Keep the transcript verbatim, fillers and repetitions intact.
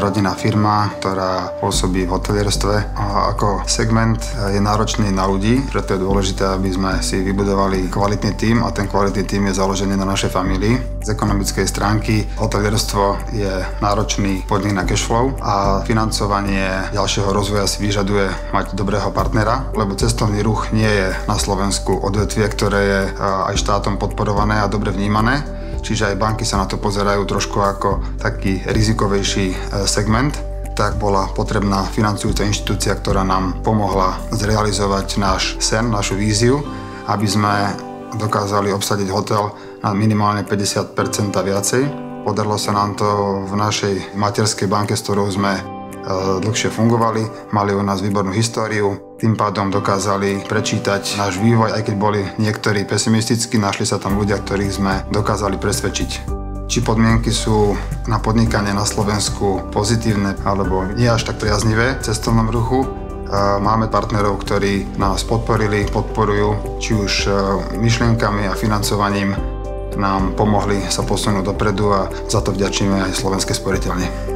rodinná firma, ktorá pôsobí v hotelierstve a ako segment je náročný na ľudí, preto je dôležité, aby sme si vybudovali kvalitný tím a ten kvalitný tím je založený na našej famílii. Z ekonomickej stránky hotelierstvo je náročný podnik na cashflow a financovanie ďalšieho rozvoja si vyžaduje mať dobrého partnera, lebo cestovný ruch nie je na Slovensku odvetvie, ktoré je aj štátom podporované a dobre vnímané. Čiže aj banky sa na to pozerajú trošku ako taký rizikovejší segment. Tak bola potrebná financujúca inštitúcia, ktorá nám pomohla zrealizovať náš sen, našu víziu, aby sme dokázali obsadiť hotel na minimálne päťdesiat percent a viacej. Podarilo sa nám to v našej materskej banke, s ktorou sme dlhšie fungovali, mali u nás výbornú históriu, tým pádom dokázali prečítať náš vývoj, aj keď boli niektorí pesimistickí, našli sa tam ľudia, ktorých sme dokázali presvedčiť. Či podmienky sú na podnikanie na Slovensku pozitívne alebo nie až tak priaznivé v cestovnom ruchu. Máme partnerov, ktorí nás podporili, podporujú, či už myšlienkami a financovaním nám pomohli sa posunúť dopredu a za to vďačíme aj Slovenskej sporiteľni.